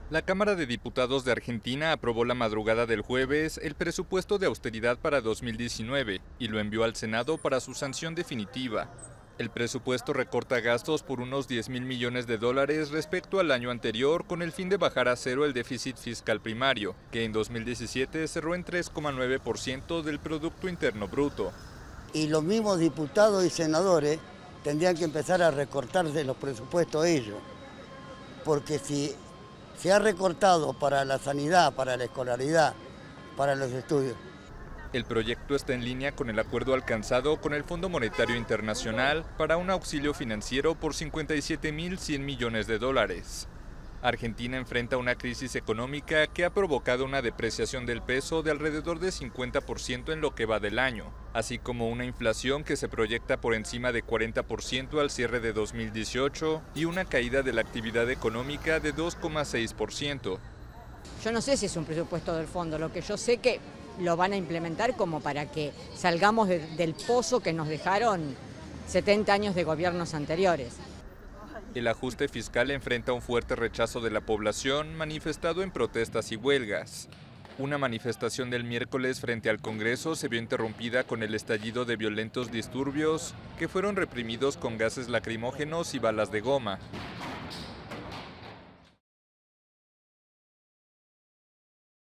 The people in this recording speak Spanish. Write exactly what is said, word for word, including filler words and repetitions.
La Cámara de Diputados de Argentina aprobó la madrugada del jueves el presupuesto de austeridad para dos mil diecinueve y lo envió al Senado para su sanción definitiva. El presupuesto recorta gastos por unos diez mil millones de dólares respecto al año anterior con el fin de bajar a cero el déficit fiscal primario, que en dos mil diecisiete cerró en tres coma nueve por ciento del Producto Interno Bruto. Y los mismos diputados y senadores tendrían que empezar a recortarse los presupuestos ellos, porque si se ha recortado para la sanidad, para la escolaridad, para los estudios. El proyecto está en línea con el acuerdo alcanzado con el Fondo Monetario Internacional para un auxilio financiero por cincuenta y siete mil cien millones de dólares. Argentina enfrenta una crisis económica que ha provocado una depreciación del peso de alrededor de cincuenta por ciento en lo que va del año, así como una inflación que se proyecta por encima de cuarenta por ciento al cierre de dos mil dieciocho y una caída de la actividad económica de dos coma seis por ciento. Yo no sé si es un presupuesto del fondo, lo que yo sé que lo van a implementar como para que salgamos de, del pozo que nos dejaron setenta años de gobiernos anteriores. El ajuste fiscal enfrenta un fuerte rechazo de la población manifestado en protestas y huelgas. Una manifestación del miércoles frente al Congreso se vio interrumpida con el estallido de violentos disturbios que fueron reprimidos con gases lacrimógenos y balas de goma.